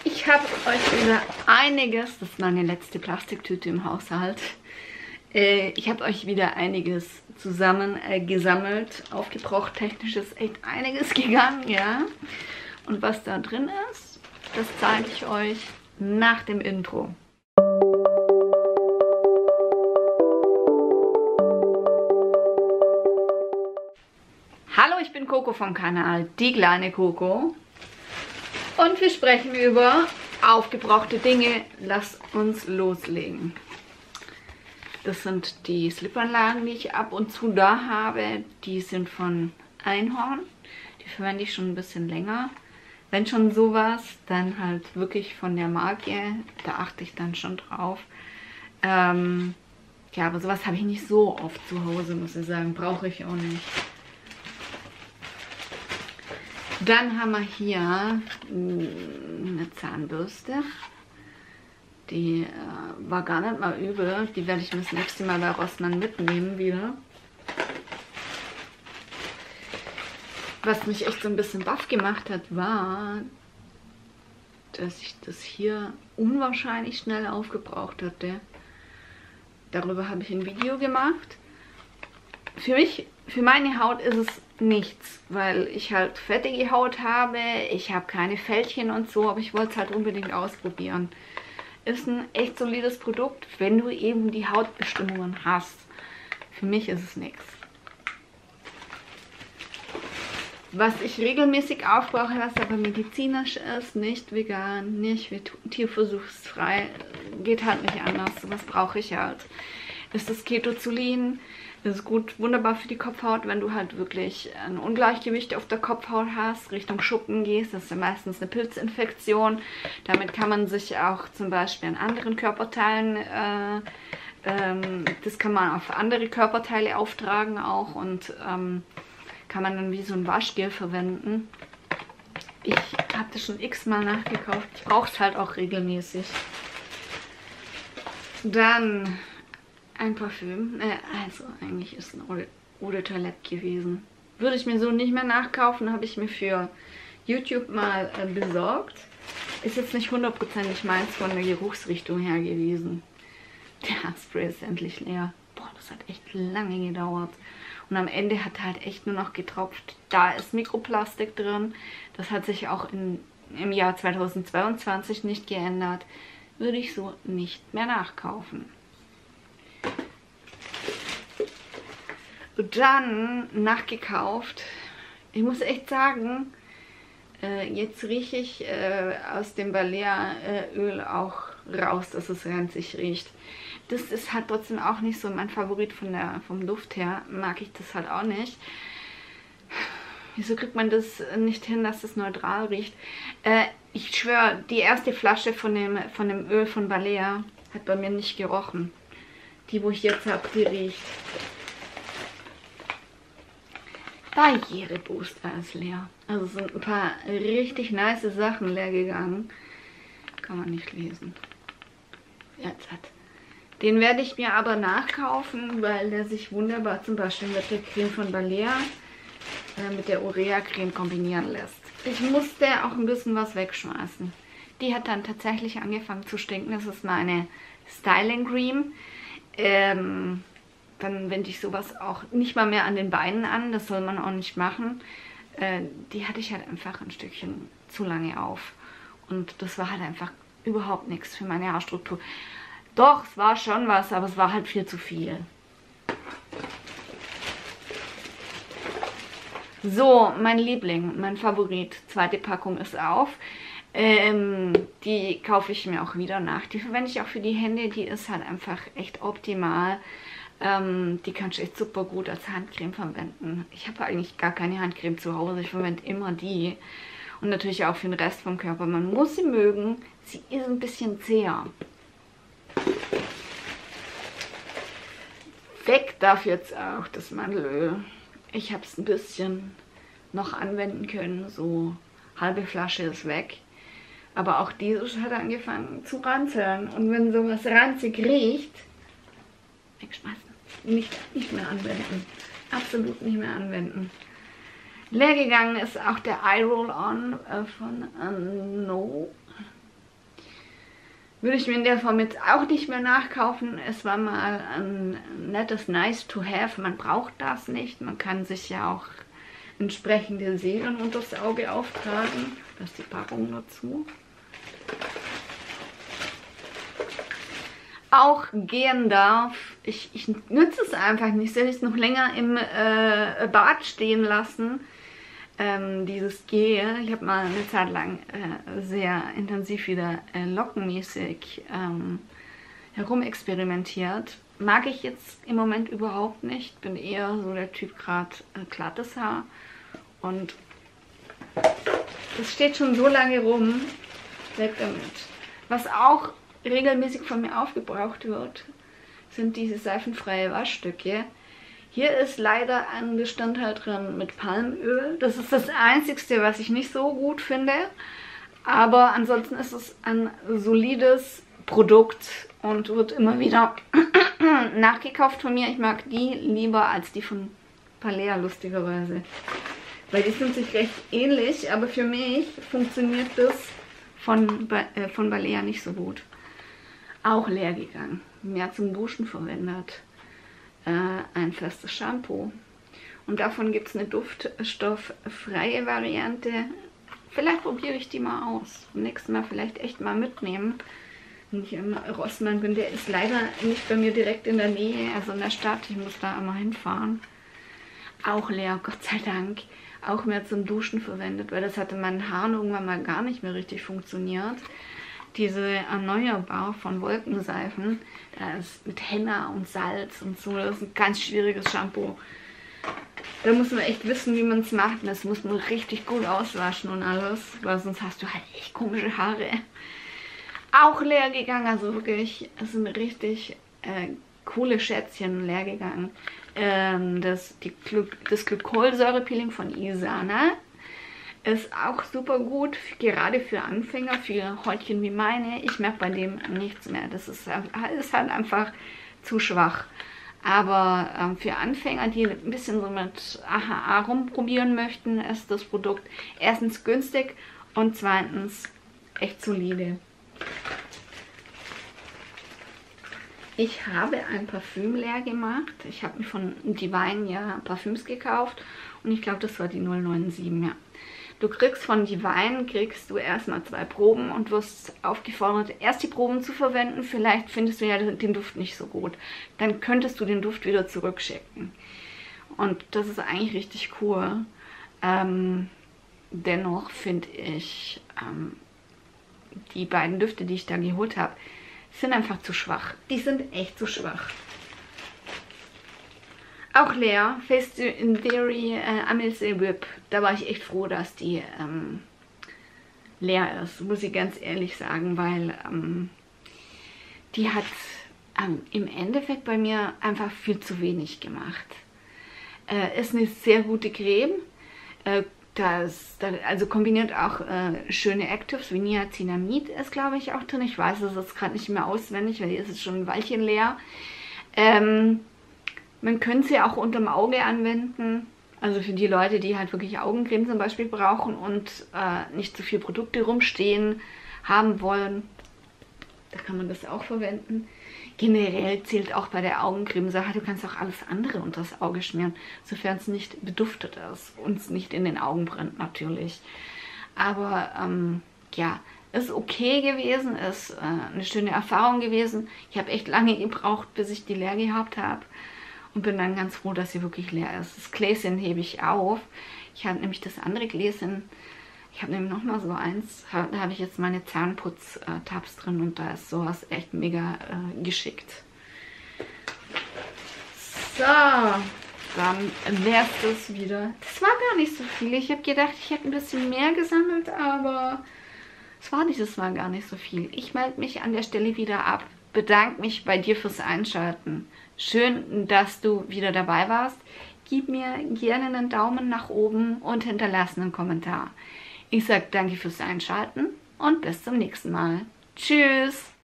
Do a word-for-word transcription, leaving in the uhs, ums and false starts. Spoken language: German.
Ich habe euch wieder einiges, das ist meine letzte Plastiktüte im Haushalt, äh, ich habe euch wieder einiges zusammen äh, gesammelt, aufgebraucht. Technisch ist echt einiges gegangen, ja. Und was da drin ist, das zeige ich euch nach dem Intro. Hallo, ich bin Coco vom Kanal Die kleine Coco. Und wir sprechen über aufgebrauchte Dinge. Lasst uns loslegen. Das sind die Slipanlagen, die ich ab und zu da habe. Die sind von Einhorn. Die verwende ich schon ein bisschen länger. Wenn schon sowas, dann halt wirklich von der Marke. Da achte ich dann schon drauf. Ähm, ja, aber sowas habe ich nicht so oft zu Hause, muss ich sagen. Brauche ich auch nicht. Dann haben wir hier eine Zahnbürste. Die äh, war gar nicht mal übel. Die werde ich das nächste Mal bei Rossmann mitnehmen wieder. Was mich echt so ein bisschen baff gemacht hat, war, dass ich das hier unwahrscheinlich schnell aufgebraucht hatte. Darüber habe ich ein Video gemacht. Für mich, für meine Haut ist es nichts, weil ich halt fettige Haut habe, ich habe keine Fältchen und so, aber ich wollte es halt unbedingt ausprobieren. Ist ein echt solides Produkt, wenn du eben die Hautbestimmungen hast. Für mich ist es nichts. Was ich regelmäßig aufbrauche, was aber medizinisch ist, nicht vegan, nicht tierversuchsfrei, geht halt nicht anders, was brauche ich halt. Ist das Ketozolin. Das ist gut, wunderbar für die Kopfhaut, wenn du halt wirklich ein Ungleichgewicht auf der Kopfhaut hast, Richtung Schuppen gehst. Das ist ja meistens eine Pilzinfektion. Damit kann man sich auch zum Beispiel an anderen Körperteilen, äh, ähm, das kann man auf andere Körperteile auftragen auch und ähm, kann man dann wie so ein Waschgel verwenden. Ich habe das schon x-mal nachgekauft. Ich brauche es halt auch regelmäßig. Dann ein Parfüm, äh, also eigentlich ist ein Eau de Toilette gewesen. Würde ich mir so nicht mehr nachkaufen, habe ich mir für YouTube mal äh, besorgt. Ist jetzt nicht hundertprozentig meins von der Geruchsrichtung her gewesen. Der Spray ist endlich leer. Boah, das hat echt lange gedauert. Und am Ende hat halt echt nur noch getropft. Da ist Mikroplastik drin. Das hat sich auch in, im Jahr zweitausendzweiundzwanzig nicht geändert. Würde ich so nicht mehr nachkaufen. Dann nachgekauft. Ich muss echt sagen, äh, jetzt rieche ich äh, aus dem Balea-Öl auch raus, dass es ranzig riecht. Das ist halt trotzdem auch nicht so mein Favorit von der, vom Duft her. Mag ich das halt auch nicht. Wieso kriegt man das nicht hin, dass das neutral riecht? Äh, ich schwöre, die erste Flasche von dem, von dem Öl von Balea hat bei mir nicht gerochen. Die, wo ich jetzt habe, die riecht. Barrierebooster ist leer. Also sind ein paar richtig nice Sachen leer gegangen. Kann man nicht lesen. Jetzt hat. Den werde ich mir aber nachkaufen, weil der sich wunderbar zum Beispiel mit der Creme von Balea, äh, mit der Urea-Creme kombinieren lässt. Ich musste auch ein bisschen was wegschmeißen. Die hat dann tatsächlich angefangen zu stinken. Das ist meine Styling Cream. Ähm... Dann wende ich sowas auch nicht mal mehr an den Beinen an. Das soll man auch nicht machen. Äh, die hatte ich halt einfach ein Stückchen zu lange auf. Und das war halt einfach überhaupt nichts für meine Haarstruktur. Doch, es war schon was, aber es war halt viel zu viel. So, mein Liebling, mein Favorit. Zweite Packung ist auf. Ähm, die kaufe ich mir auch wieder nach. Die verwende ich auch für die Hände. Die ist halt einfach echt optimal. Ähm, die kannst du echt super gut als Handcreme verwenden. Ich habe eigentlich gar keine Handcreme zu Hause. Ich verwende immer die. Und natürlich auch für den Rest vom Körper. Man muss sie mögen. Sie ist ein bisschen zäher. Weg darf jetzt auch das Mandelöl. Ich habe es ein bisschen noch anwenden können. So halbe Flasche ist weg. Aber auch dieses hat angefangen zu ranzeln. Und wenn sowas ranzig riecht, wegschmeißen. Nicht, nicht mehr anwenden. Absolut nicht mehr anwenden. Leer gegangen ist auch der Eye Roll On äh, von äh, No. Würde ich mir in der Form jetzt auch nicht mehr nachkaufen. Es war mal ein nettes Nice to have. Man braucht das nicht. Man kann sich ja auch entsprechende Serien unter das Auge auftragen. Das ist die Packung dazu. Auch gehen darf. Ich, ich nutze es einfach nicht. Soll ich es noch länger im äh, Bad stehen lassen? Ähm, dieses Gel. Ich habe mal eine Zeit lang äh, sehr intensiv wieder äh, lockenmäßig ähm, herumexperimentiert. Mag ich jetzt im Moment überhaupt nicht. Bin eher so der Typ gerade äh, glattes Haar. Und das steht schon so lange rum. Weg damit. Was auch regelmäßig von mir aufgebraucht wird, sind diese seifenfreie Waschstücke. Hier ist leider ein Bestandteil drin mit Palmöl. Das ist das Einzige, was ich nicht so gut finde. Aber ansonsten ist es ein solides Produkt und wird immer wieder nachgekauft von mir. Ich mag die lieber als die von Balea, lustigerweise. Weil die sind sich recht ähnlich, aber für mich funktioniert das von, äh, von Balea nicht so gut. Auch leer gegangen. Mehr zum Duschen verwendet. Ein festes Shampoo. Und davon gibt es eine duftstofffreie Variante. Vielleicht probiere ich die mal aus. Beim nächsten Mal vielleicht echt mal mitnehmen. Wenn ich im Rossmann bin, der ist leider nicht bei mir direkt in der Nähe, also in der Stadt. Ich muss da immer hinfahren. Auch leer, Gott sei Dank. Auch mehr zum Duschen verwendet, weil das hatte meinen Haaren irgendwann mal gar nicht mehr richtig funktioniert. Diese Erneuerbar von Wolkenseifen, da ist mit Henna und Salz und so, das ist ein ganz schwieriges Shampoo. Da muss man echt wissen, wie man es macht. Das muss man richtig gut auswaschen und alles, weil sonst hast du halt echt komische Haare. Auch leer gegangen, also wirklich, es sind richtig äh, coole Schätzchen leer gegangen. Ähm, das, die, das Glykolsäurepeeling von Isana ist auch super gut, gerade für Anfänger, für Häutchen wie meine. Ich merke bei dem nichts mehr. Das ist, ist halt einfach zu schwach. Aber ähm, für Anfänger, die ein bisschen so mit A H A rumprobieren möchten, ist das Produkt erstens günstig und zweitens echt solide. Ich habe ein Parfüm leer gemacht. Ich habe mir von Divine ja Parfüms gekauft und ich glaube, das war die null neun sieben, ja. Du kriegst von Divine, kriegst du erstmal zwei Proben und wirst aufgefordert, erst die Proben zu verwenden. Vielleicht findest du ja den Duft nicht so gut. Dann könntest du den Duft wieder zurückschicken. Und das ist eigentlich richtig cool. Ähm, dennoch finde ich, ähm, die beiden Düfte, die ich da geholt habe, sind einfach zu schwach. Die sind echt zu schwach. Auch leer, Face in Theory äh, Amelie Whip. Da war ich echt froh, dass die ähm, leer ist, muss ich ganz ehrlich sagen, weil ähm, die hat ähm, im Endeffekt bei mir einfach viel zu wenig gemacht. Äh, ist eine sehr gute Creme. Äh, das, das, also kombiniert auch äh, schöne Actives wie Niacinamid ist, glaube ich, auch drin. Ich weiß es jetzt gerade nicht mehr auswendig, weil die ist jetzt schon ein Weilchen leer. Ähm, Man könnte sie auch unterm Auge anwenden, also für die Leute, die halt wirklich Augencreme zum Beispiel brauchen und äh, nicht zu viel Produkte rumstehen haben wollen. Da kann man das auch verwenden. Generell zählt auch bei der Augencreme-Sache, du kannst auch alles andere unter das Auge schmieren, sofern es nicht beduftet ist und es nicht in den Augen brennt natürlich. Aber ähm, ja, ist okay gewesen, ist äh, eine schöne Erfahrung gewesen. Ich habe echt lange gebraucht, bis ich die leer gehabt habe. Und bin dann ganz froh, dass sie wirklich leer ist. Das Gläschen hebe ich auf. Ich habe nämlich das andere Gläschen, ich habe nämlich nochmal so eins, da habe ich jetzt meine Zahnputz-Tabs drin und da ist sowas echt mega äh, geschickt. So, dann wäre es das wieder. Das war gar nicht so viel. Ich habe gedacht, ich hätte ein bisschen mehr gesammelt, aber es war dieses Mal gar nicht so viel. Ich melde mich an der Stelle wieder ab. Bedanke mich bei dir fürs Einschalten. Schön, dass du wieder dabei warst. Gib mir gerne einen Daumen nach oben und hinterlass einen Kommentar. Ich sage danke fürs Einschalten und bis zum nächsten Mal. Tschüss!